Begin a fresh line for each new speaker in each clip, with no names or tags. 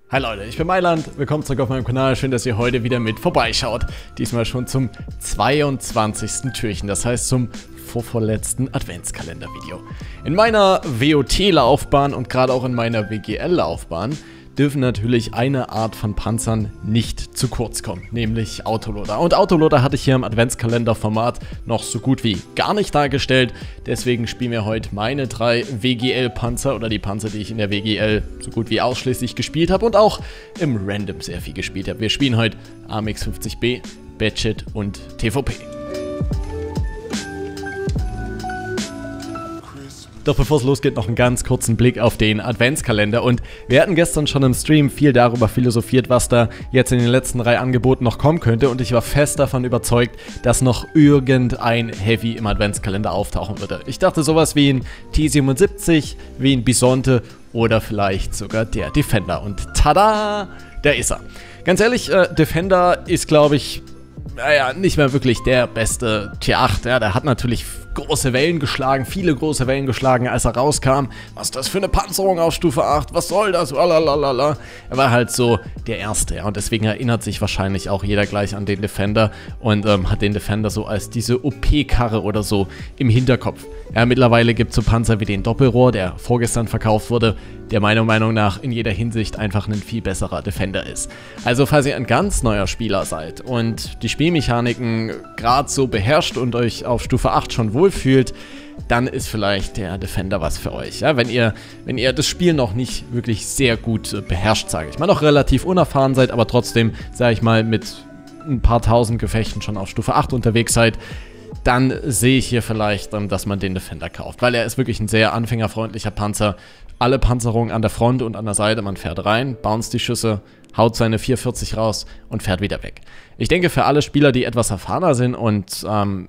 Hi Leute, ich bin Mailand, willkommen zurück auf meinem Kanal, schön, dass ihr heute wieder mit vorbeischaut. Diesmal schon zum 22. Türchen, das heißt zum vorvorletzten Adventskalender-Video. In meiner WOT-Laufbahn und gerade auch in meiner WGL-Laufbahn dürfen natürlich eine Art von Panzern nicht zu kurz kommen, nämlich Autoloader. Und Autoloader hatte ich hier im Adventskalender-Format noch so gut wie gar nicht dargestellt. Deswegen spielen wir heute meine 3 WGL-Panzer oder die Panzer, die ich in der WGL so gut wie ausschließlich gespielt habe und auch im Random sehr viel gespielt habe. Wir spielen heute AMX 50B, Badget und TVP. Doch bevor es losgeht, noch einen ganz kurzen Blick auf den Adventskalender. Und wir hatten gestern schon im Stream viel darüber philosophiert, was da jetzt in den letzten 3 Angeboten noch kommen könnte. Und ich war fest davon überzeugt, dass noch irgendein Heavy im Adventskalender auftauchen würde. Ich dachte sowas wie ein T77, wie ein Bisonte oder vielleicht sogar der Defender. Und tada, da ist er. Ganz ehrlich, Defender ist, glaube ich, naja, nicht mehr wirklich der beste Tier 8. Ja, der hat natürlich große Wellen geschlagen, viele große Wellen geschlagen, als er rauskam. Was ist das für eine Panzerung auf Stufe 8? Was soll das? Lalalala. Er war halt so der Erste, ja, und deswegen erinnert sich wahrscheinlich auch jeder gleich an den Defender und hat den Defender so als diese OP-Karre oder so im Hinterkopf. Ja, mittlerweile gibt es so Panzer wie den Doppelrohr, der vorgestern verkauft wurde, der meiner Meinung nach in jeder Hinsicht einfach ein viel besserer Defender ist. Also falls ihr ein ganz neuer Spieler seid und die Spielmechaniken gerade so beherrscht und euch auf Stufe 8 schon wohlfühlt, dann ist vielleicht der Defender was für euch. Ja, wenn ihr das Spiel noch nicht wirklich sehr gut beherrscht, sage ich mal, noch relativ unerfahren seid, aber trotzdem, sage ich mal, mit ein paar tausend Gefechten schon auf Stufe 8 unterwegs seid, dann sehe ich hier vielleicht, dass man den Defender kauft, weil er ist wirklich ein sehr anfängerfreundlicher Panzer. Alle Panzerungen an der Front und an der Seite, man fährt rein, bounce die Schüsse, haut seine 440 raus und fährt wieder weg. Ich denke, für alle Spieler, die etwas erfahrener sind und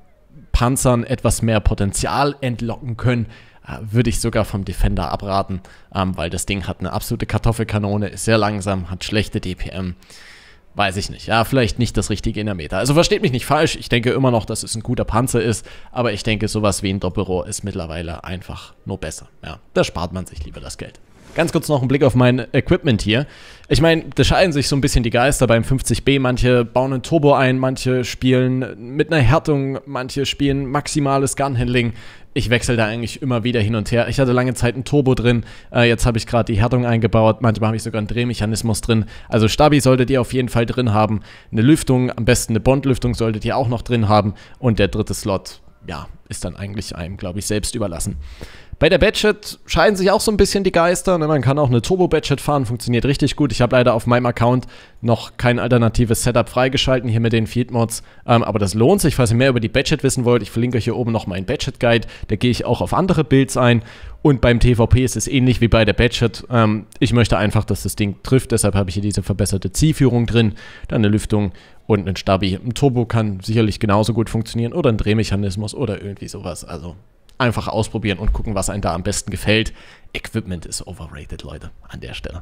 Panzern etwas mehr Potenzial entlocken können, würde ich sogar vom Defender abraten, weil das Ding hat eine absolute Kartoffelkanone, ist sehr langsam, hat schlechte DPM. Weiß ich nicht. Ja, vielleicht nicht das Richtige in der Meta. Also versteht mich nicht falsch, ich denke immer noch, dass es ein guter Panzer ist, aber ich denke, sowas wie ein Doppelrohr ist mittlerweile einfach nur besser. Ja, da spart man sich lieber das Geld. Ganz kurz noch ein Blick auf mein Equipment hier. Ich meine, da scheiden sich so ein bisschen die Geister beim 50B. Manche bauen ein Turbo ein, manche spielen mit einer Härtung, manche spielen maximales Gunhandling. Ich wechsle da eigentlich immer wieder hin und her. Ich hatte lange Zeit ein Turbo drin, jetzt habe ich gerade die Härtung eingebaut, manchmal habe ich sogar einen Drehmechanismus drin. Also Stabi solltet ihr auf jeden Fall drin haben. Eine Lüftung, am besten eine Bondlüftung solltet ihr auch noch drin haben. Und der dritte Slot, ja, ist dann eigentlich einem, glaube ich, selbst überlassen. Bei der Badget scheiden sich auch so ein bisschen die Geister. Ne? Man kann auch eine Turbo-Badget fahren, funktioniert richtig gut. Ich habe leider auf meinem Account noch kein alternatives Setup freigeschalten, hier mit den Field-Mods. Aber das lohnt sich, falls ihr mehr über die Badget wissen wollt. Ich verlinke euch hier oben noch meinen Badget-Guide. Da gehe ich auch auf andere Builds ein. Und beim TVP ist es ähnlich wie bei der Badget. Ich möchte einfach, dass das Ding trifft. Deshalb habe ich hier diese verbesserte Zielführung drin. Dann eine Lüftung und einen Stabi. Ein Turbo kann sicherlich genauso gut funktionieren. Oder ein Drehmechanismus oder irgendwie sowas. Also einfach ausprobieren und gucken, was einem da am besten gefällt. Equipment ist overrated, Leute, an der Stelle.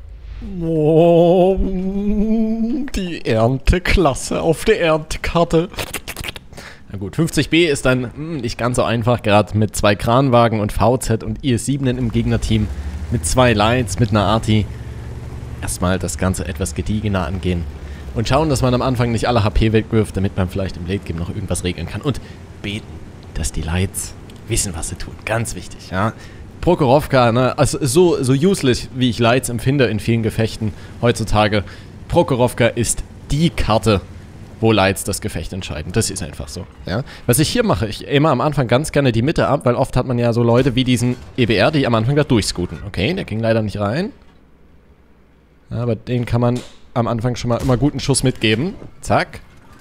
Oh, die Ernteklasse auf der Erntekarte. Na gut, 50B ist dann nicht ganz so einfach, gerade mit 2 Kranwagen und VZ und IS-7 im Gegnerteam, mit 2 Lights, mit einer Arti. Erstmal das Ganze etwas gediegener angehen und schauen, dass man am Anfang nicht alle HP wegwirft, damit man vielleicht im Late-Game noch irgendwas regeln kann. Und beten, dass die Lights wissen, was sie tun. Ganz wichtig, ja. Prokhorovka, ne, also so useless, wie ich Lights empfinde in vielen Gefechten heutzutage. Prokhorovka ist die Karte, wo Lights das Gefecht entscheiden. Das ist einfach so, ja. Was ich hier mache, ich aime am Anfang ganz gerne die Mitte ab, weil oft hat man ja so Leute wie diesen EBR, die am Anfang da durchscooten. Okay, der ging leider nicht rein. Ja, aber den kann man am Anfang schon mal immer guten Schuss mitgeben. Zack.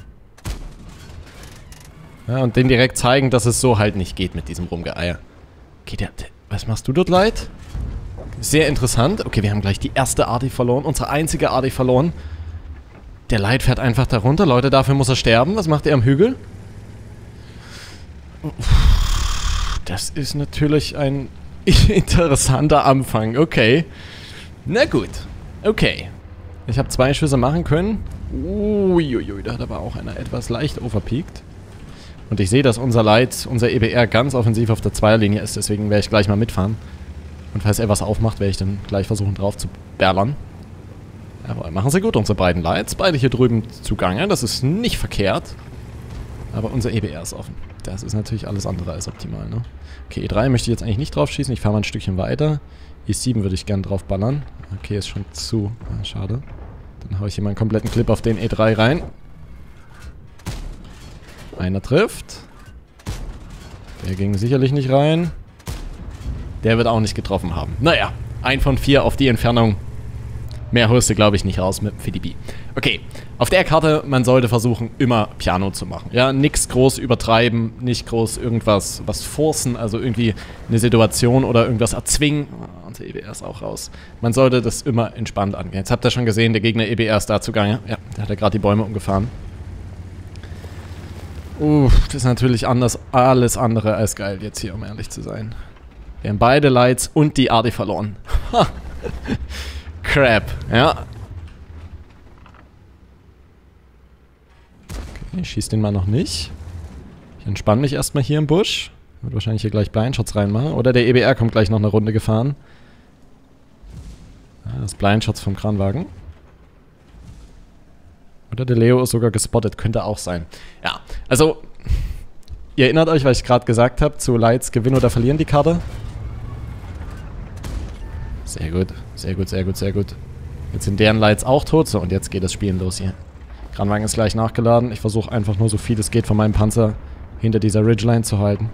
Ja, und den direkt zeigen, dass es so halt nicht geht mit diesem Rumgeeier. Okay, was machst du dort, Light? Sehr interessant. Okay, wir haben gleich die erste Arti verloren. Unsere einzige Arti verloren. Der Light fährt einfach da runter. Leute, dafür muss er sterben. Was macht er am Hügel? Das ist natürlich ein interessanter Anfang. Okay. Na gut. Okay. Ich habe 2 Schüsse machen können. Uiuiui, da hat aber auch einer etwas leicht overpeakt. Und ich sehe, dass unser Light, unser EBR ganz offensiv auf der Zweierlinie ist, deswegen werde ich gleich mal mitfahren. Und falls er was aufmacht, werde ich dann gleich versuchen drauf zu bärlern. Jawohl, machen sie gut, unsere beiden Lights. Beide hier drüben zugange. Das ist nicht verkehrt. Aber unser EBR ist offen. Das ist natürlich alles andere als optimal, ne? Okay, E3 möchte ich jetzt eigentlich nicht drauf schießen. Ich fahre mal ein Stückchen weiter. E7 würde ich gern drauf ballern. Okay, ist schon zu. Ah, schade. Dann haue ich hier mal einen kompletten Clip auf den E3 rein. Einer trifft. Der ging sicherlich nicht rein. Der wird auch nicht getroffen haben. Naja, 1 von 4 auf die Entfernung. Mehr holst du, glaube ich, nicht raus mit dem FDB. Okay, auf der Karte, man sollte versuchen, immer Piano zu machen. Ja, nichts groß übertreiben, nicht groß irgendwas forcen, also irgendwie eine Situation oder irgendwas erzwingen. Oh, und der EBR ist auch raus. Man sollte das immer entspannt angehen. Jetzt habt ihr schon gesehen, der Gegner EBR ist da zugange. Ja, der hat ja gerade die Bäume umgefahren. Das ist natürlich alles andere als geil jetzt hier, um ehrlich zu sein. Wir haben beide Lights und die Arti verloren. Ha! Crap, ja. Okay, ich schieße den mal noch nicht. Ich entspanne mich erstmal hier im Busch. Wird wahrscheinlich hier gleich Blindshots reinmachen. Oder der EBR kommt gleich noch eine Runde gefahren. Ja, das Blindshots vom Kranwagen. Oder der Leo ist sogar gespottet. Könnte auch sein. Ja, also, ihr erinnert euch, was ich gerade gesagt habe, zu Lights gewinnen oder verlieren die Karte. Sehr gut, sehr gut, sehr gut, sehr gut. Jetzt sind deren Lights auch tot. So, und jetzt geht das Spielen los hier. Kranwagen ist gleich nachgeladen. Ich versuche einfach nur so viel es geht von meinem Panzer hinter dieser Ridgeline zu halten.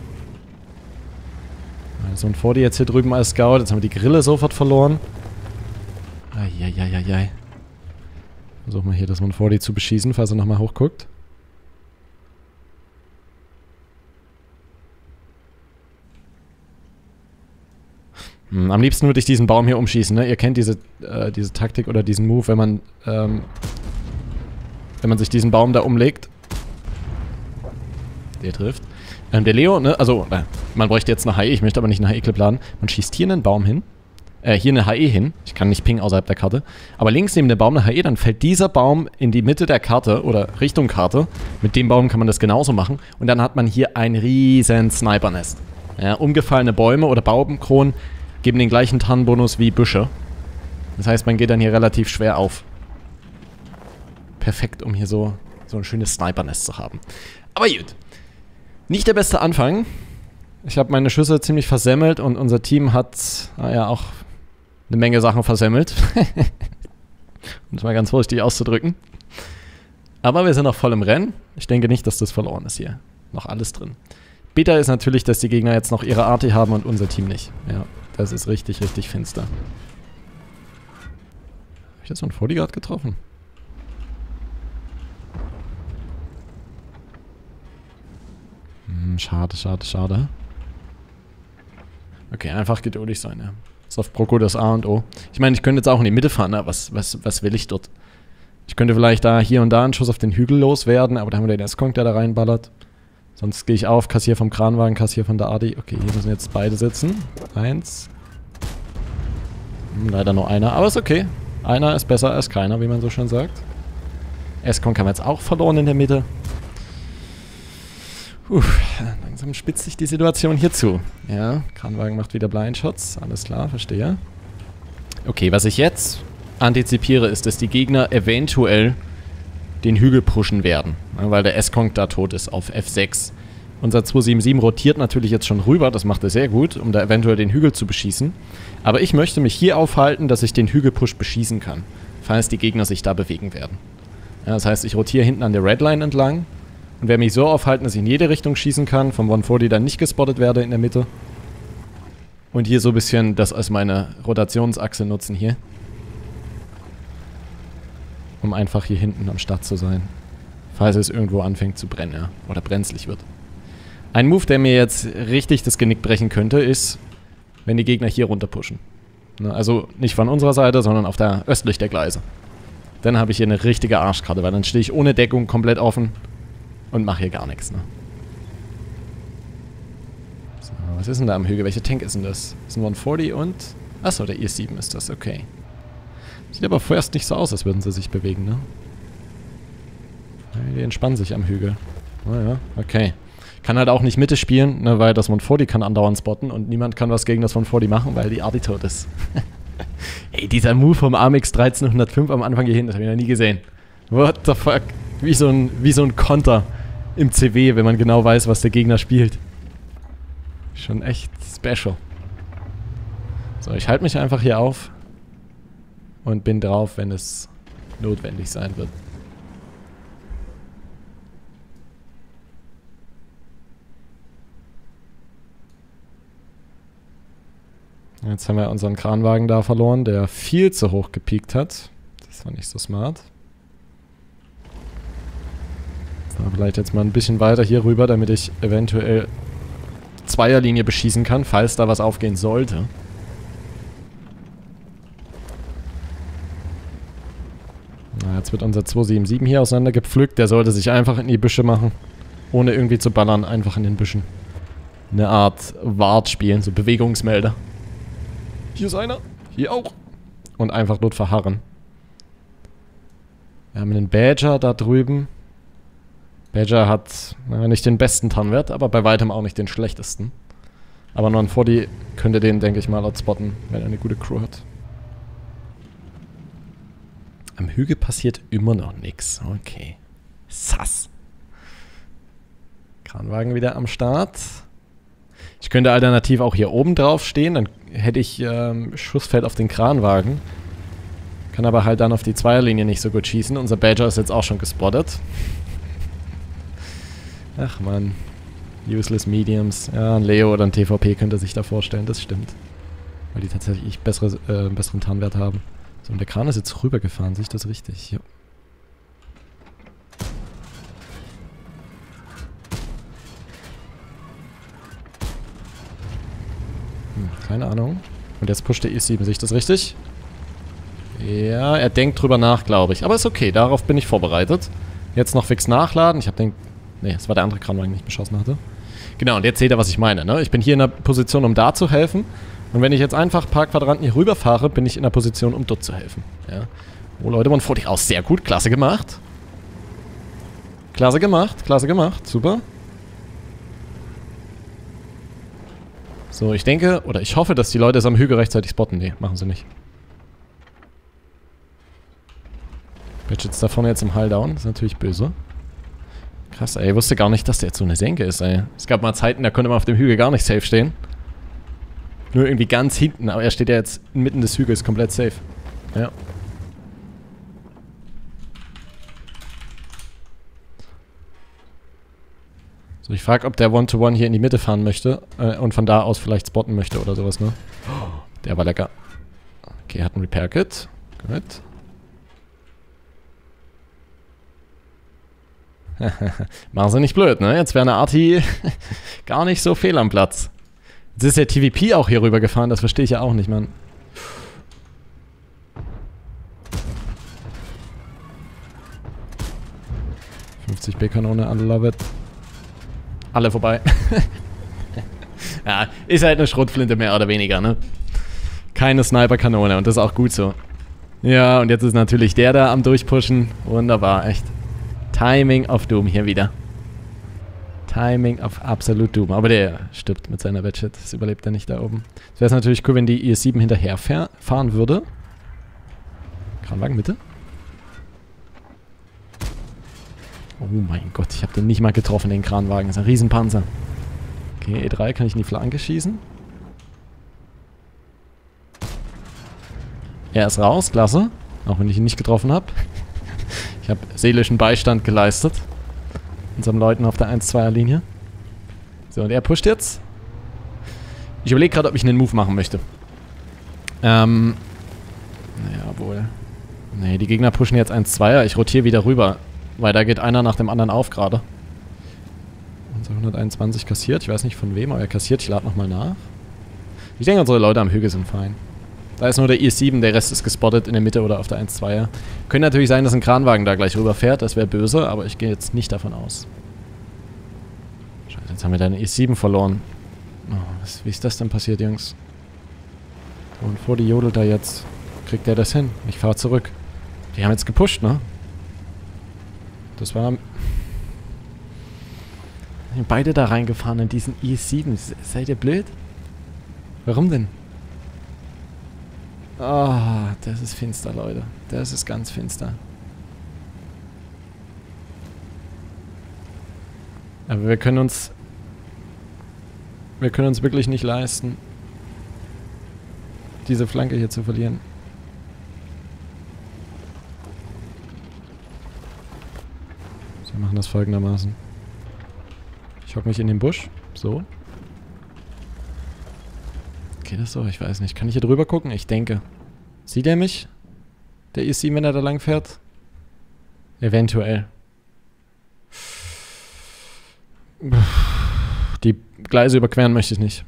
Also ein 40 jetzt hier drüben als Scout. Jetzt haben wir die Grille sofort verloren. Eieieiei. Versuchen wir hier das 140 zu beschießen, falls er nochmal hochguckt. Am liebsten würde ich diesen Baum hier umschießen, ne? Ihr kennt diese Taktik oder diesen Move, wenn man sich diesen Baum da umlegt. Der trifft. Der Leo, ne? Also, man bräuchte jetzt eine HE, ich möchte aber nicht eine HE-Clip laden. Man schießt hier einen Baum hin. Hier eine HE hin. Ich kann nicht pingen außerhalb der Karte. Aber links neben dem Baum eine HE, dann fällt dieser Baum in die Mitte der Karte oder Richtung Karte. Mit dem Baum kann man das genauso machen. Und dann hat man hier ein riesen Snipernest. Ja, umgefallene Bäume oder Baumkronen geben den gleichen Tarnbonus wie Büsche. Das heißt, man geht dann hier relativ schwer auf. Perfekt, um hier so ein schönes Snipernest zu haben. Aber gut. Nicht der beste Anfang. Ich habe meine Schüsse ziemlich versemmelt und unser Team hat ja auch eine Menge Sachen versemmelt. Um es mal ganz vorsichtig auszudrücken. Aber wir sind noch voll im Rennen. Ich denke nicht, dass das verloren ist hier. Noch alles drin. Bitter ist natürlich, dass die Gegner jetzt noch ihre Arti haben und unser Team nicht. Ja, das ist richtig, richtig finster. Habe ich jetzt so einen 40 gerade getroffen? Schade, schade, schade. Okay, einfach geduldig sein, ja. Ist auf Proko das A und O. Ich meine, ich könnte jetzt auch in die Mitte fahren, aber was will ich dort? Ich könnte vielleicht da hier und da einen Schuss auf den Hügel loswerden, aber da haben wir den S-Konk, der da reinballert. Sonst gehe ich auf, kassiere vom Kranwagen, kassiere von der Arti. Okay, hier müssen jetzt beide sitzen. 1. Leider nur einer, aber ist okay. Einer ist besser als keiner, wie man so schön sagt. S-Konk haben wir jetzt auch verloren in der Mitte. Langsam spitzt sich die Situation hier zu. Ja, Kranwagen macht wieder Blindshots. Alles klar, verstehe. Okay, was ich jetzt antizipiere, ist, dass die Gegner eventuell den Hügel pushen werden. Weil der S-Konk da tot ist auf F6. Unser 277 rotiert natürlich jetzt schon rüber. Das macht er sehr gut, um da eventuell den Hügel zu beschießen. Aber ich möchte mich hier aufhalten, dass ich den Hügelpush beschießen kann. Falls die Gegner sich da bewegen werden. Ja, das heißt, ich rotiere hinten an der Redline entlang. Und werde mich so aufhalten, dass ich in jede Richtung schießen kann, vom 140 dann nicht gespottet werde in der Mitte. Und hier so ein bisschen das als meine Rotationsachse nutzen hier. Um einfach hier hinten am Start zu sein. Falls es irgendwo anfängt zu brennen, ja. Oder brenzlig wird. Ein Move, der mir jetzt richtig das Genick brechen könnte, ist, wenn die Gegner hier runter pushen. Also nicht von unserer Seite, sondern auf der östlich der Gleise. Dann habe ich hier eine richtige Arschkarte, weil dann stehe ich ohne Deckung komplett offen. Und mache hier gar nichts, ne? So, was ist denn da am Hügel? Welcher Tank ist denn das? Das ist ein 140 und... Achso, der IS-7 ist das, okay. Sieht aber vorerst nicht so aus, als würden sie sich bewegen, ne? Die entspannen sich am Hügel. Naja, okay. Kann halt auch nicht Mitte spielen, ne, weil das 140 kann andauernd spotten und niemand kann was gegen das 140 machen, weil die Arti tot ist. Ey, dieser Move vom AMX 1305 am Anfang hier hinten, das habe ich noch nie gesehen. What the fuck? Wie so ein Konter im CW, wenn man genau weiß, was der Gegner spielt. Schon echt special. So, ich halte mich einfach hier auf und bin drauf, wenn es notwendig sein wird. Jetzt haben wir unseren Kranwagen da verloren, der viel zu hoch gepiekt hat. Das war nicht so smart. So, vielleicht jetzt mal ein bisschen weiter hier rüber, damit ich eventuell Zweierlinie beschießen kann, falls da was aufgehen sollte. Na, jetzt wird unser 277 hier auseinandergepflückt. Der sollte sich einfach in die Büsche machen, ohne irgendwie zu ballern, einfach in den Büschen. Eine Art Wart spielen, so Bewegungsmelder. Hier ist einer. Hier auch. Und einfach dort verharren. Wir haben einen Badger da drüben. Badger hat nicht den besten Tarnwert, aber bei weitem auch nicht den schlechtesten. Aber Non-40 könnte den, denke ich mal, outspotten, wenn er eine gute Crew hat. Am Hügel passiert immer noch nichts. Okay. Sass. Kranwagen wieder am Start. Ich könnte alternativ auch hier oben drauf stehen, dann hätte ich Schussfeld auf den Kranwagen. Kann aber halt dann auf die Zweierlinie nicht so gut schießen. Unser Badger ist jetzt auch schon gespottet. Ach man. Useless Mediums. Ja, ein Leo oder ein TVP könnte sich da vorstellen, das stimmt. Weil die tatsächlich besseren Tarnwert haben. So, und der Kran ist jetzt rübergefahren, sehe ich das richtig? Ja. Keine Ahnung. Und jetzt pusht der E7, sehe ich das richtig? Ja, er denkt drüber nach, glaube ich. Aber ist okay, darauf bin ich vorbereitet. Jetzt noch fix nachladen. Ich habe den... Ne, es war der andere Kranwagen, den ich beschossen hatte. Genau, und jetzt seht ihr, was ich meine, ne? Ich bin hier in der Position, um da zu helfen. Und wenn ich jetzt einfach ein paar Quadranten hier rüberfahre, bin ich in der Position, um dort zu helfen. Ja. Oh Leute, man fährt aus. Sehr gut, klasse gemacht. Klasse gemacht, super. So, ich denke, oder ich hoffe, dass die Leute es am Hügel rechtzeitig spotten. Nee, machen sie nicht. Badgets da vorne jetzt im Hull down. Das ist natürlich böse. Krass, ey. Ich wusste gar nicht, dass der jetzt so eine Senke ist, ey. Es gab mal Zeiten, da konnte man auf dem Hügel gar nicht safe stehen. Nur irgendwie ganz hinten. Aber er steht ja jetzt inmitten des Hügels komplett safe. Ja. So, ich frage, ob der One-to-One hier in die Mitte fahren möchte und von da aus vielleicht spotten möchte oder sowas, ne? Oh, der war lecker. Okay, hat ein Repair-Kit. Gut. Machen sie nicht blöd, ne? Jetzt wäre eine Arti gar nicht so fehl am Platz. Jetzt ist der TVP auch hier rüber gefahren, das verstehe ich ja auch nicht, Mann. B-Kanone, I love it. Alle vorbei. Ja, ist halt eine Schrotflinte mehr oder weniger, ne? Keine Sniper-Kanone und das ist auch gut so. Ja, und jetzt ist natürlich der da am Durchpushen. Wunderbar, echt. Timing of Doom hier wieder. Timing of Absolute Doom. Aber der stirbt mit seiner Badget. Das überlebt er nicht da oben. Es wäre natürlich cool, wenn die IS-7 hinterher fahren würde. Kranwagen, bitte. Oh mein Gott, ich habe den nicht mal getroffen, den Kranwagen. Das ist ein Riesenpanzer. Okay, E3 kann ich in die Flanke schießen. Er ist raus, klasse. Auch wenn ich ihn nicht getroffen habe. Ich habe seelischen Beistand geleistet. Unseren Leuten auf der 1-2er-Linie. So, und er pusht jetzt. Ich überlege gerade, ob ich einen Move machen möchte. Naja, wohl. Nee, die Gegner pushen jetzt 1-2er. Ich rotiere wieder rüber. Weil da geht einer nach dem anderen auf gerade. Unser 121 kassiert. Ich weiß nicht von wem, aber er kassiert. Ich lade nochmal nach. Ich denke, unsere Leute am Hügel sind fein. Da ist nur der IS-7, der Rest ist gespottet in der Mitte oder auf der 1-2er. Könnte natürlich sein, dass ein Kranwagen da gleich rüberfährt. Das wäre böse, aber ich gehe jetzt nicht davon aus. Scheiße, jetzt haben wir da einen IS-7 verloren. Oh, wie ist das denn passiert, Jungs? Und vor die jodelt da jetzt. Kriegt der das hin? Ich fahre zurück. Die haben jetzt gepusht, ne? Das war... Beide da reingefahren in diesen IS-7. Seid ihr blöd? Warum denn? Oh, das ist finster, Leute. Das ist ganz finster. Aber wir können uns wirklich nicht leisten, diese Flanke hier zu verlieren. Wir machen das folgendermaßen. Ich hocke mich in den Busch. So. Geht das so? Ich weiß nicht. Kann ich hier drüber gucken? Ich denke. Sieht er mich? Der E7, wenn er da lang fährt? Eventuell. Die Gleise überqueren möchte ich nicht.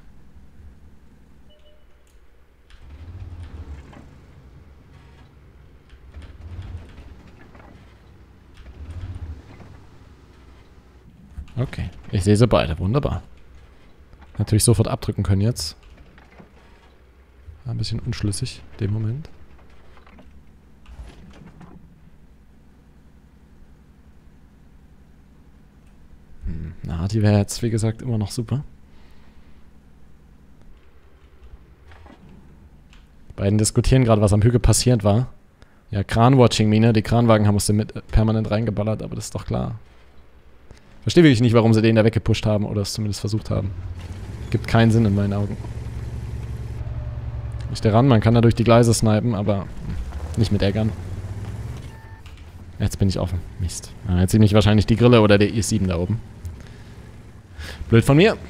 Okay, ich sehe sie beide. Wunderbar. Natürlich sofort abdrücken können jetzt. War ein bisschen unschlüssig, in dem Moment. Na, die wäre jetzt, wie gesagt, immer noch super. Die beiden diskutieren gerade, was am Hügel passiert war. Ja, Kran-Watching-Mine. Die Kranwagen haben uns damit permanent reingeballert, aber das ist doch klar. Verstehe wirklich nicht, warum sie den da weggepusht haben oder es zumindest versucht haben. Gibt keinen Sinn in meinen Augen. Nicht daran, man kann da durch die Gleise snipen, aber nicht mit Eggern. Jetzt bin ich offen. Mist. Ja, jetzt sieht mich wahrscheinlich die Grille oder der E7 da oben. Blöd von mir.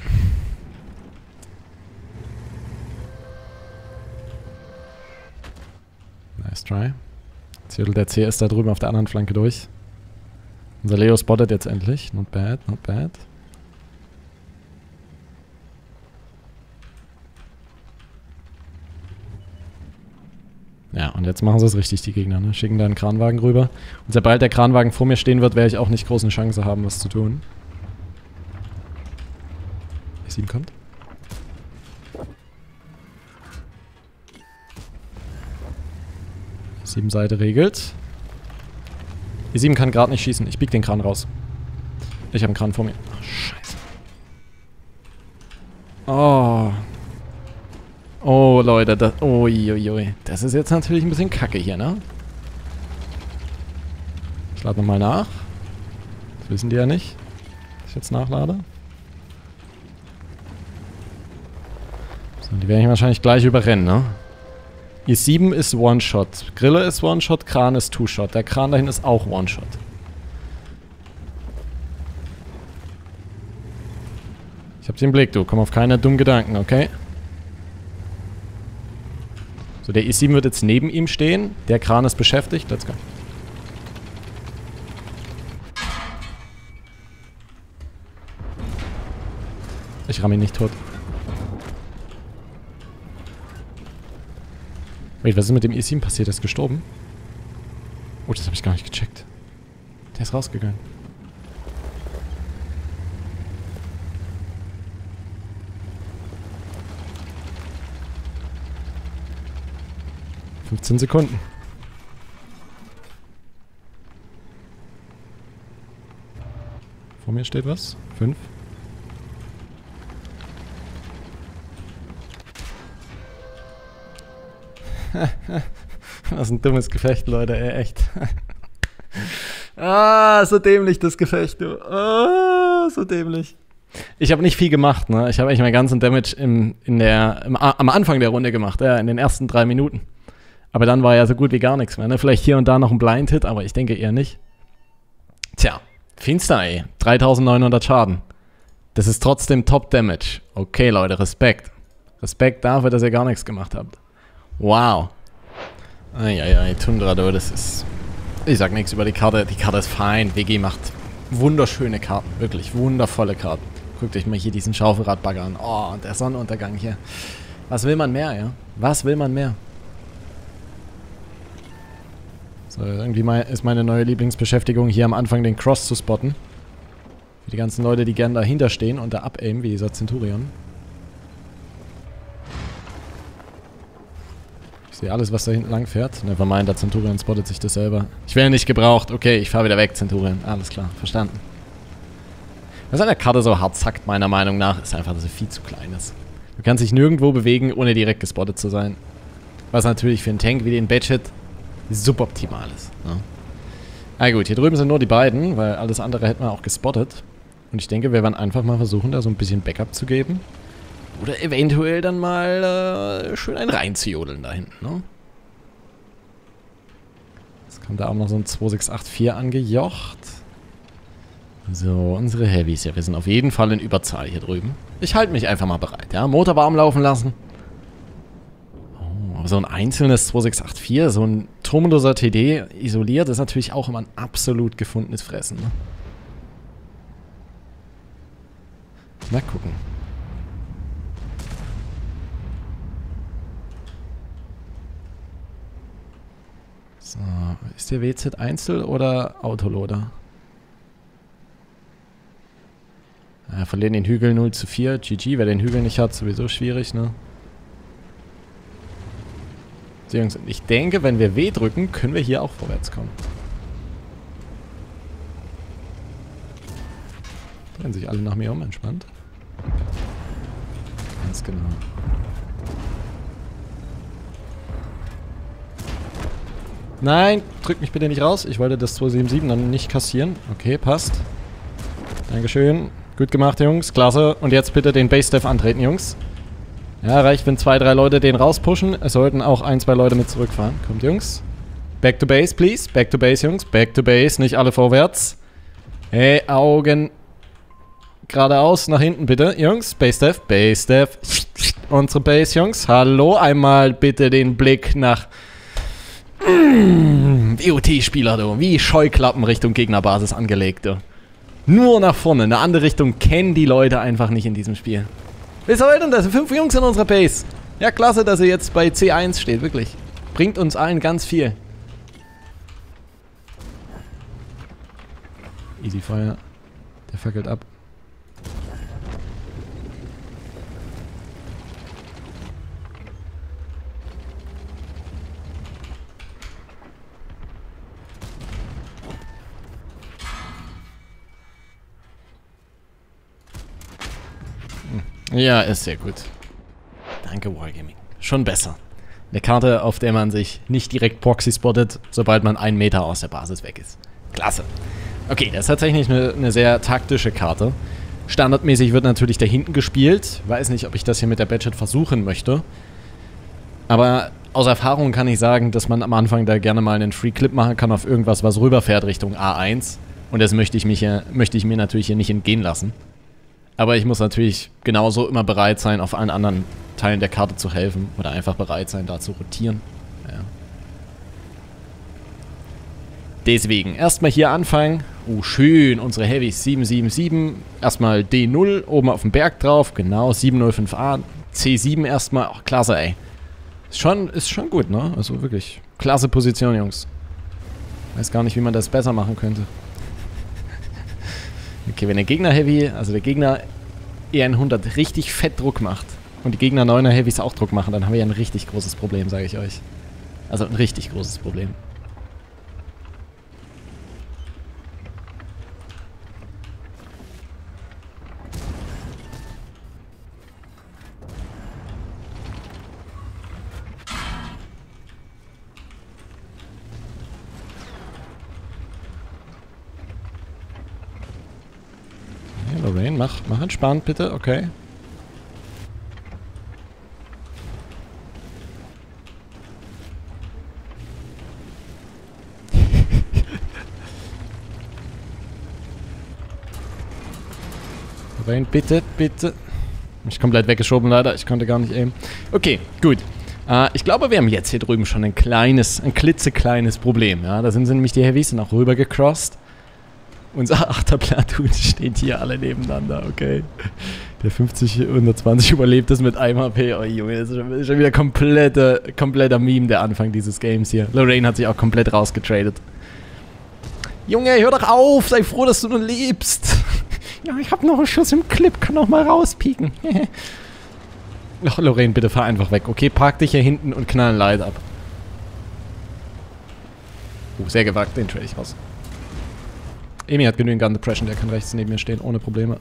Nice try. Jetzt hüttelt der CS da drüben auf der anderen Flanke durch. Unser Leo spottet jetzt endlich. Not bad, not bad. Ja, und jetzt machen sie es richtig, die Gegner, ne? Schicken da einen Kranwagen rüber. Und sobald der Kranwagen vor mir stehen wird, werde ich auch nicht groß eine Chance haben, was zu tun. E7 kommt. E7 Seite regelt. E7 kann gerade nicht schießen. Ich bieg den Kran raus. Ich habe einen Kran vor mir. Ach, scheiße. Oh. Oh, Leute, das... Uiuiui. Das ist jetzt natürlich ein bisschen kacke hier, ne? Ich lade nochmal nach. Das wissen die ja nicht, dass ich jetzt nachlade. So, die werden ich wahrscheinlich gleich überrennen, ne? E7 ist One-Shot. Grille ist One-Shot, Kran ist Two-Shot. Der Kran dahin ist auch One-Shot. Ich hab den Blick, du. Komm auf keine dummen Gedanken, okay? So, der E7 wird jetzt neben ihm stehen. Der Kran ist beschäftigt. Let's go. Ich ramm ihn nicht tot. Wait, was ist mit dem E7 passiert? Er ist gestorben? Oh, das habe ich gar nicht gecheckt. Der ist rausgegangen. ...15 Sekunden. Vor mir steht was. 5. Was ein dummes Gefecht, Leute, ey, echt. Ah, so dämlich das Gefecht, du. Ah, so dämlich. Ich habe nicht viel gemacht, ne? Ich habe eigentlich meinen ganzen Damage am Anfang der Runde gemacht, ja, in den ersten 3 Minuten. Aber dann war ja so gut wie gar nichts mehr, ne? Vielleicht hier und da noch ein Blind-Hit, aber ich denke eher nicht. Tja, finster, ey. 3900 Schaden. Das ist trotzdem Top-Damage. Okay, Leute, Respekt. Respekt dafür, dass ihr gar nichts gemacht habt. Wow. Eieiei, Tundra, du, das ist... Ich sag nichts über die Karte. Die Karte ist fein. WG macht wunderschöne Karten. Wirklich wundervolle Karten. Guckt euch mal hier diesen Schaufelradbagger an. Oh, und der Sonnenuntergang hier. Was will man mehr, ja? Was will man mehr? So, irgendwie ist meine neue Lieblingsbeschäftigung, hier am Anfang den Cross zu spotten. Für die ganzen Leute, die gerne dahinter stehen und da abaimen, wie dieser Centurion. Ich sehe alles, was da hinten lang fährt. Nevermind, der Centurion spottet sich das selber. Ich werde nicht gebraucht. Okay, ich fahre wieder weg, Centurion. Alles klar, verstanden. Was an der Karte so hart zackt, meiner Meinung nach, ist einfach, dass sie viel zu klein ist. Du kannst dich nirgendwo bewegen, ohne direkt gespottet zu sein. Was natürlich für einen Tank wie den Badget suboptimal ist. Ne? Na gut, hier drüben sind nur die beiden, weil alles andere hätten wir auch gespottet. Und ich denke, wir werden einfach mal versuchen, da so ein bisschen Backup zu geben. Oder eventuell dann mal schön einen reinzujodeln da hinten, ne? Jetzt kommt da auch noch so ein 2684 angejocht. So, unsere Heavys. Ja, wir sind auf jeden Fall in Überzahl hier drüben. Ich halte mich einfach mal bereit, ja? Motor warm laufen lassen. Oh, aber so ein einzelnes 2684, so ein turmloser TD isoliert, ist natürlich auch immer ein absolut gefundenes Fressen, ne? Mal gucken. So, ist der WZ Einzel oder Autoloader? Ja, verlieren den Hügel 0:4. GG, wer den Hügel nicht hat, sowieso schwierig, ne? So, Jungs, ich denke, wenn wir W drücken, können wir hier auch vorwärts kommen. Drehen sich alle nach mir um, entspannt. Ganz genau. Nein, drück mich bitte nicht raus. Ich wollte das 277 dann nicht kassieren. Okay, passt. Dankeschön. Gut gemacht, Jungs. Klasse. Und jetzt bitte den Base-Dev antreten, Jungs. Ja, reicht, wenn 2, 3 Leute den rauspushen. Es sollten auch 1, 2 Leute mit zurückfahren. Kommt, Jungs. Back to Base, please. Back to Base, Jungs. Back to Base. Nicht alle vorwärts. Hey, Augen. Geradeaus, nach hinten, bitte. Jungs, Base-Dev. Base-Dev. Unsere Base, Jungs. Hallo. Einmal bitte den Blick nach... WOT-Spieler, du. Wie Scheuklappen Richtung Gegnerbasis angelegt, du. Nur nach vorne. Eine andere Richtung kennen die Leute einfach nicht in diesem Spiel. Was soll denn das? 5 Jungs in unserer Base. Ja, klasse, dass ihr jetzt bei C1 steht, wirklich. Bringt uns allen ganz viel. Easy Feuer. Der fackelt ab. Ja, ist sehr gut. Danke, Wargaming. Schon besser. Eine Karte, auf der man sich nicht direkt Proxy spottet, sobald man 1 Meter aus der Basis weg ist. Klasse. Okay, das ist tatsächlich eine sehr taktische Karte. Standardmäßig wird natürlich da hinten gespielt. Weiß nicht, ob ich das hier mit der Badget versuchen möchte. Aber aus Erfahrung kann ich sagen, dass man am Anfang da gerne mal einen Free-Clip machen kann auf irgendwas, was rüberfährt Richtung A1. Und das möchte ich mir natürlich hier nicht entgehen lassen. Aber ich muss natürlich genauso immer bereit sein, auf allen anderen Teilen der Karte zu helfen. Oder einfach bereit sein, da zu rotieren. Ja. Deswegen, erstmal hier anfangen. Schön, unsere Heavys 777. Erstmal D0, oben auf dem Berg drauf. Genau, 705A. C7 erstmal. Ach, klasse, ey. Ist schon gut, ne? Also wirklich, klasse Position, Jungs. Weiß gar nicht, wie man das besser machen könnte. Okay, wenn der Gegner Heavy, also der Gegner E100 richtig fett Druck macht und die Gegner 9er Heavys auch Druck machen, dann haben wir ja ein richtig großes Problem, sage ich euch. Also ein richtig großes Problem. Lorraine, mach entspannt bitte, okay. Lorraine, bitte, bitte. Mich komplett weggeschoben leider, ich konnte gar nicht aimen. Okay, gut. Ich glaube, wir haben jetzt hier drüben schon ein klitzekleines Problem. Ja, da sind nämlich die Heavys sind auch rüber gecrossed. Unser 8er Platoon steht hier alle nebeneinander, okay. Der 50-120 überlebt es mit einem HP. Oh Junge, das ist schon wieder kompletter Meme, der Anfang dieses Games hier. Lorraine hat sich auch komplett rausgetradet. Junge, hör doch auf! Sei froh, dass du nur lebst! Ja, ich hab noch einen Schuss im Clip, kann noch mal rauspieken. Ach, Lorraine, bitte fahr einfach weg. Okay, park dich hier hinten und knall ein Light ab. Sehr gewagt, den trade ich raus. Emi hat genügend Gun Depression, der kann rechts neben mir stehen, ohne Probleme.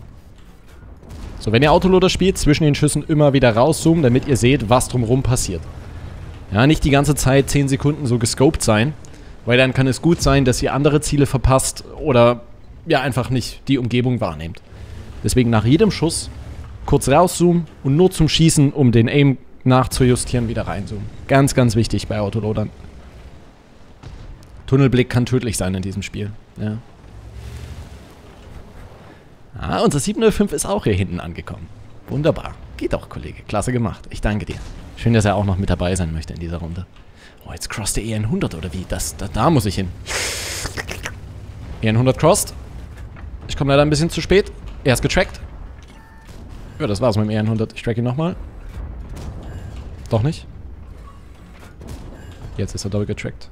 So, wenn ihr Autoloader spielt, zwischen den Schüssen immer wieder rauszoomen, damit ihr seht, was drumherum passiert. Ja, nicht die ganze Zeit 10 Sekunden so gescoped sein, weil dann kann es gut sein, dass ihr andere Ziele verpasst oder ja einfach nicht die Umgebung wahrnehmt. Deswegen nach jedem Schuss kurz rauszoomen und nur zum Schießen, um den Aim nachzujustieren, wieder reinzoomen. Ganz, ganz wichtig bei Autoloadern. Tunnelblick kann tödlich sein in diesem Spiel. Ja. Ah, unser 705 ist auch hier hinten angekommen. Wunderbar. Geht doch, Kollege. Klasse gemacht. Ich danke dir. Schön, dass er auch noch mit dabei sein möchte in dieser Runde. Oh, jetzt crosst der E100 oder wie? Da muss ich hin. E100 crossed. Ich komme leider ein bisschen zu spät. Er ist getrackt. Ja, das war's mit dem E100. Ich track ihn nochmal. Doch nicht. Jetzt ist er doppelt getrackt.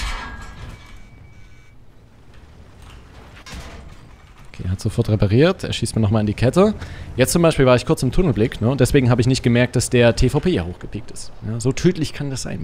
Okay, er hat sofort repariert. Er schießt mir nochmal in die Kette. Jetzt zum Beispiel war ich kurz im Tunnelblick, ne? Und deswegen habe ich nicht gemerkt, dass der TVP ja hochgepiekt ist. Ja, so tödlich kann das sein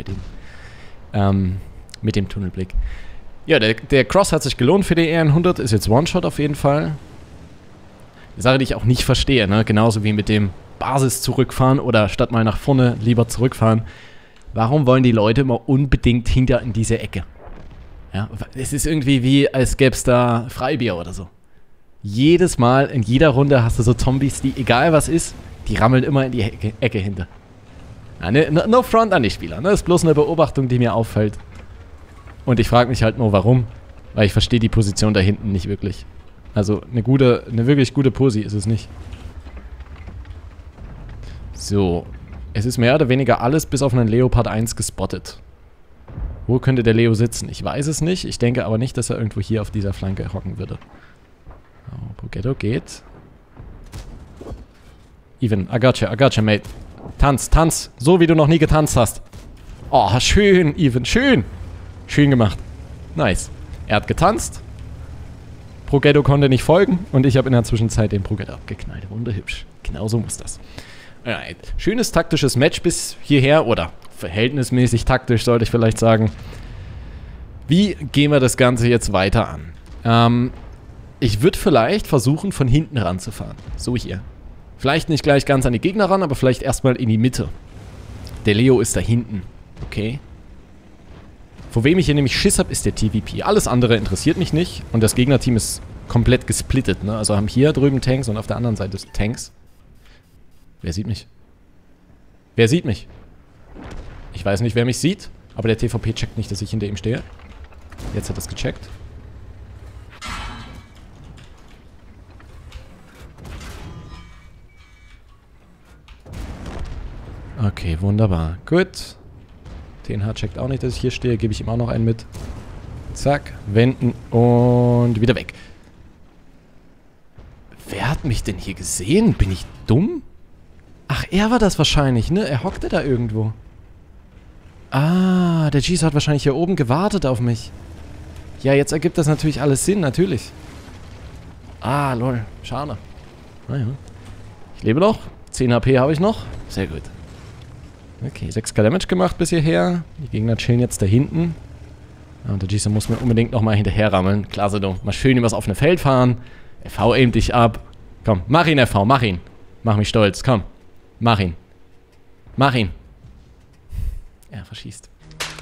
mit dem Tunnelblick. Ja, der Cross hat sich gelohnt für die E100. Ist jetzt One-Shot auf jeden Fall. Eine Sache, die ich auch nicht verstehe, ne? Genauso wie mit dem Basis zurückfahren oder statt mal nach vorne lieber zurückfahren. Warum wollen die Leute immer unbedingt hinter in diese Ecke? Ja, es ist irgendwie wie, als gäbe es da Freibier oder so. Jedes Mal, in jeder Runde hast du so Zombies, die, egal was ist, die rammeln immer in die Ecke hinter. Ja, no front an die Spieler, ne? Das ist bloß eine Beobachtung, die mir auffällt. Und ich frage mich halt nur, warum. Weil ich verstehe die Position da hinten nicht wirklich. Also, eine wirklich gute Posi ist es nicht. So. Es ist mehr oder weniger alles bis auf einen Leopard 1 gespottet. Wo könnte der Leo sitzen? Ich weiß es nicht. Ich denke aber nicht, dass er irgendwo hier auf dieser Flanke hocken würde. Oh, Pogetto geht. Even, I gotcha, mate. Tanz. So wie du noch nie getanzt hast. Oh, schön, Even, schön. Schön gemacht. Nice. Er hat getanzt. Pogetto konnte nicht folgen und ich habe in der Zwischenzeit den Pogetto abgeknallt. Wunderhübsch. Genauso muss das. Alright. Schönes taktisches Match bis hierher, oder verhältnismäßig taktisch, sollte ich vielleicht sagen. Wie gehen wir das Ganze jetzt weiter an? Ich würde vielleicht versuchen, von hinten ranzufahren. So hier. Vielleicht nicht gleich ganz an die Gegner ran, aber vielleicht erstmal in die Mitte. Der Leo ist da hinten. Okay. Vor wem ich hier nämlich Schiss habe, ist der TVP. Alles andere interessiert mich nicht. Und das Gegnerteam ist komplett gesplittet, ne? Also haben hier drüben Tanks und auf der anderen Seite Tanks. Wer sieht mich? Wer sieht mich? Ich weiß nicht, wer mich sieht, aber der TVP checkt nicht, dass ich hinter ihm stehe. Jetzt hat er es gecheckt. Okay, wunderbar. Gut. TNH checkt auch nicht, dass ich hier stehe. Gebe ich ihm auch noch einen mit. Zack, wenden und wieder weg. Wer hat mich denn hier gesehen? Bin ich dumm? Ach, er war das wahrscheinlich, ne? Er hockte da irgendwo. Ah, der Jeez hat wahrscheinlich hier oben gewartet auf mich. Ja, jetzt ergibt das natürlich alles Sinn, natürlich. Ah, lol. Schade. Naja. Ich lebe noch. 10 HP habe ich noch. Sehr gut. Okay, 6k Damage gemacht bis hierher. Die Gegner chillen jetzt da hinten. Ja, und der Jeez muss mir unbedingt nochmal hinterher rammeln. Klasse, du. Mal schön übers offene Feld fahren. FV aimt dich ab. Komm, mach ihn, FV, mach ihn. Mach mich stolz, komm. Mach ihn. Mach ihn. Er verschießt.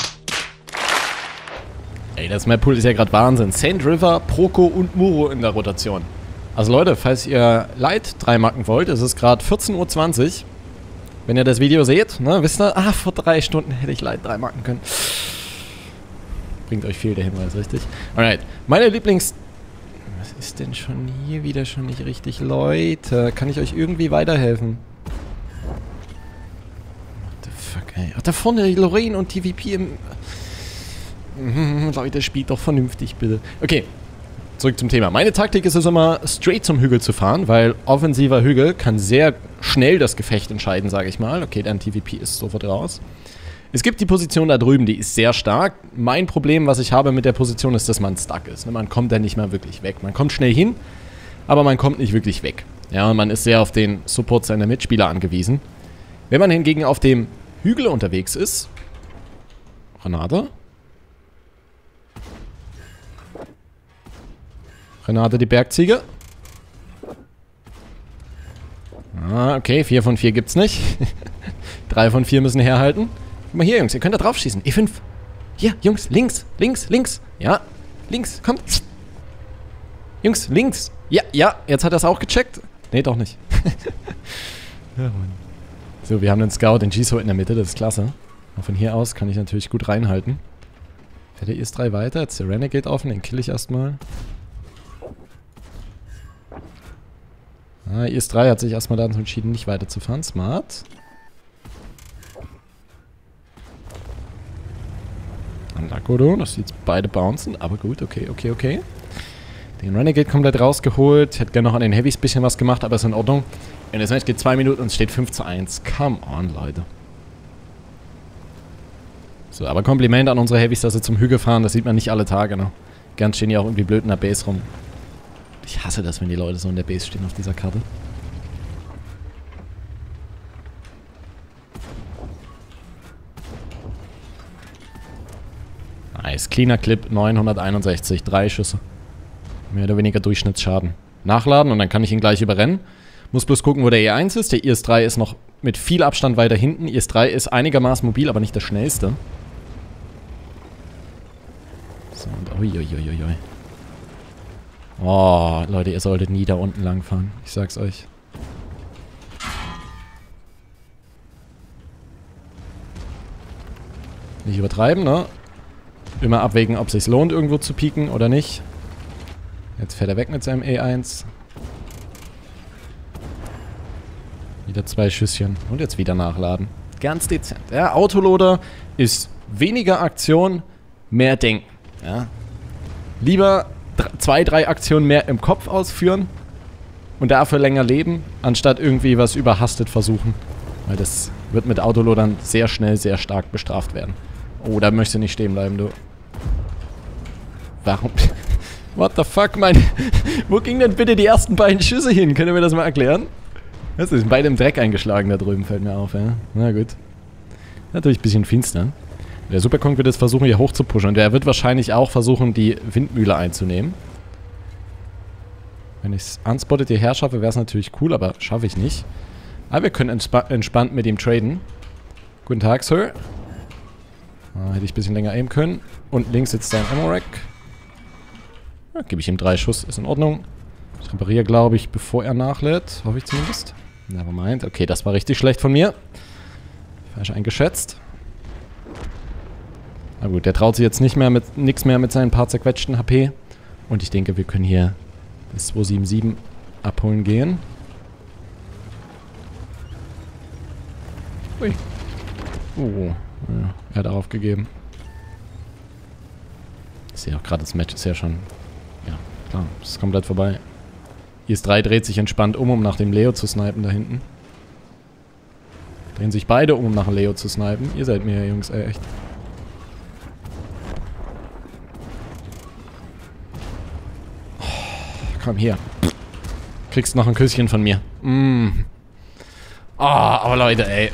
Ey, das Map-Pool ist ja gerade Wahnsinn. Sand River, Proko und Muro in der Rotation. Also Leute, falls ihr Light 3 marken wollt, es ist gerade 14:20 Uhr. Wenn ihr das Video seht, ne, wisst ihr, vor 3 Stunden hätte ich Light 3 marken können. Bringt euch viel der Hinweis, richtig? Alright, meine Lieblings... Was ist denn schon hier wieder schon nicht richtig? Leute, kann ich euch irgendwie weiterhelfen? What the fuck, ey. Ach, da vorne Lorraine und TVP im... Leute, spielt doch vernünftig, bitte. Okay, zurück zum Thema. Meine Taktik ist es immer, straight zum Hügel zu fahren, weil offensiver Hügel kann sehr schnell das Gefecht entscheiden, sage ich mal. Okay, dann TVP ist sofort raus. Es gibt die Position da drüben, die ist sehr stark. Mein Problem, was ich habe mit der Position, ist, dass man stuck ist. Man kommt da nicht mehr wirklich weg. Man kommt schnell hin, aber man kommt nicht wirklich weg. Ja, und man ist sehr auf den Support seiner Mitspieler angewiesen. Wenn man hingegen auf dem Hügel unterwegs ist... Granate? Granate, die Bergziege. Ah, okay, 4 von 4 gibt's nicht. 3 von 4 müssen herhalten. Guck mal hier, Jungs, ihr könnt da drauf schießen. E5. Hier, Jungs, links, links, links. Ja, links, kommt. Jungs, links. Ja, ja, jetzt hat er es auch gecheckt. Nee, doch nicht. Ja, Mann. So, wir haben den Scout, den Jiso in der Mitte, das ist klasse. Und von hier aus kann ich natürlich gut reinhalten. Fährt der IS-3 weiter, jetzt der Renegade offen, den kill ich erstmal. Ah, IS-3 hat sich erstmal dazu entschieden, nicht weiterzufahren. Smart. Nakodo, das sieht beide bouncen, aber gut, okay, okay, okay. Den Renegade komplett rausgeholt. Hätte gerne noch an den Heavys ein bisschen was gemacht, aber ist in Ordnung. Und das Match geht 2 Minuten und es steht 5:1. Come on, Leute. So, aber Kompliment an unsere Heavys, dass sie zum Hügel fahren. Das sieht man nicht alle Tage, ne? Gern stehen die auch irgendwie blöd in der Base rum. Ich hasse das, wenn die Leute so in der Base stehen auf dieser Karte. Nice. Cleaner Clip, 961. 3 Schüsse. Mehr oder weniger Durchschnittsschaden. Nachladen und dann kann ich ihn gleich überrennen. Muss bloß gucken, wo der E1 ist. Der IS-3 ist noch mit viel Abstand weiter hinten. IS-3 ist einigermaßen mobil, aber nicht der schnellste. So, und uiuiuiui. Oh, Leute, ihr solltet nie da unten lang fahren. Ich sag's euch. Nicht übertreiben, ne? Immer abwägen, ob es sich lohnt, irgendwo zu pieken oder nicht. Jetzt fährt er weg mit seinem E1. Wieder 2 Schüsschen. Und jetzt wieder nachladen. Ganz dezent. Ja, Autoloader ist weniger Aktion, mehr Denken. Ja. Lieber 2, 3 Aktionen mehr im Kopf ausführen und dafür länger leben, anstatt irgendwie was überhastet versuchen. Weil das wird mit Autoloadern sehr schnell, sehr stark bestraft werden. Oh, da möchtest du nicht stehen bleiben, du. Warum? What the fuck, wo ging denn bitte die ersten beiden Schüsse hin? Könnt ihr mir das mal erklären? Das ist beide im Dreck eingeschlagen da drüben, fällt mir auf, ja. Na gut. Natürlich ein bisschen finster. Der Superkong wird jetzt versuchen, hier hoch zu pushen. Und der wird wahrscheinlich auch versuchen, die Windmühle einzunehmen. Wenn ich es unspotted hierher schaffe, wäre es natürlich cool, aber schaffe ich nicht. Aber wir können entspannt mit ihm traden. Guten Tag, Sir. Hätte ich ein bisschen länger aimen können. Und links sitzt sein Ammo-Rack. Ja, gebe ich ihm 3 Schuss, ist in Ordnung. Ich repariere, glaube ich, bevor er nachlädt. Hoffe ich zumindest. Nevermind. Okay, das war richtig schlecht von mir. Falsch eingeschätzt. Na gut, der traut sich jetzt nichts mehr mit seinen paar zerquetschten HP. Und ich denke, wir können hier bis 277 abholen gehen. Ui. Oh, ja, er hat aufgegeben. Ich sehe auch gerade, das Match ist ja schon... Ja, klar, es ist komplett vorbei. IS-3 dreht sich entspannt um nach dem Leo zu snipen da hinten. Drehen sich beide um nach dem Leo zu snipen. Ihr seid mir, Jungs, ey, echt. Oh, komm hier. Kriegst noch ein Küsschen von mir. Oh, aber Leute, ey.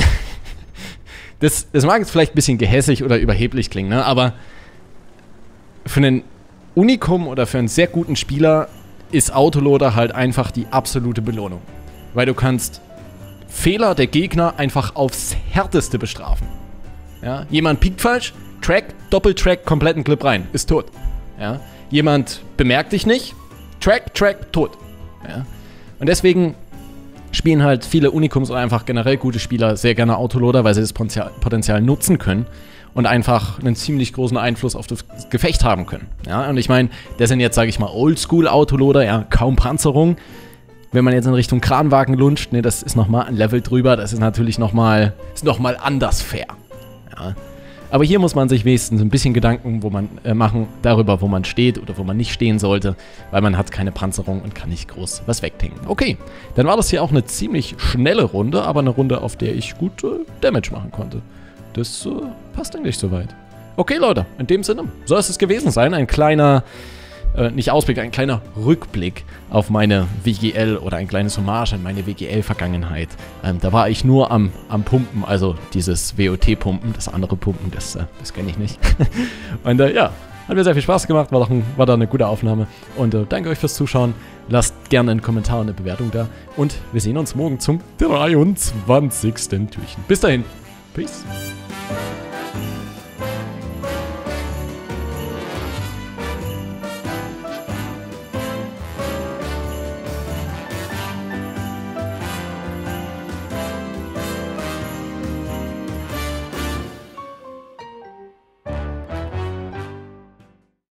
Das mag jetzt vielleicht ein bisschen gehässig oder überheblich klingen, ne? Aber für einen Unikum oder für einen sehr guten Spieler ist Autoloader halt einfach die absolute Belohnung. Weil du kannst Fehler der Gegner einfach aufs Härteste bestrafen. Ja? Jemand piekt falsch, Track, Doppeltrack, kompletten Clip rein, ist tot. Ja? Jemand bemerkt dich nicht, Track, tot. Ja? Und deswegen spielen halt viele Unikums oder einfach generell gute Spieler sehr gerne Autoloader, weil sie das Potenzial nutzen können und einfach einen ziemlich großen Einfluss auf das Gefecht haben können. Ja, und ich meine, das sind jetzt, sage ich mal, Oldschool-Autoloader, ja, kaum Panzerung. Wenn man jetzt in Richtung Kranwagen lunscht, ne, das ist nochmal ein Level drüber, das ist natürlich nochmal anders fair. Ja. Aber hier muss man sich wenigstens ein bisschen Gedanken machen darüber, wo man steht oder wo man nicht stehen sollte, weil man hat keine Panzerung und kann nicht groß was wegtanken. Okay, dann war das hier auch eine ziemlich schnelle Runde, aber eine Runde, auf der ich gut Damage machen konnte. Das passt eigentlich soweit. Okay, Leute, in dem Sinne soll es gewesen sein. Ein kleiner, nicht Ausblick, ein kleiner Rückblick auf meine WGL oder ein kleines Hommage an meine WGL-Vergangenheit. Da war ich nur am Pumpen, also dieses WOT-Pumpen, das andere Pumpen, das kenne ich nicht. Und ja, hat mir sehr viel Spaß gemacht, war da eine gute Aufnahme. Und danke euch fürs Zuschauen. Lasst gerne einen Kommentar und eine Bewertung da. Und wir sehen uns morgen zum 23. Türchen. Bis dahin. Peace.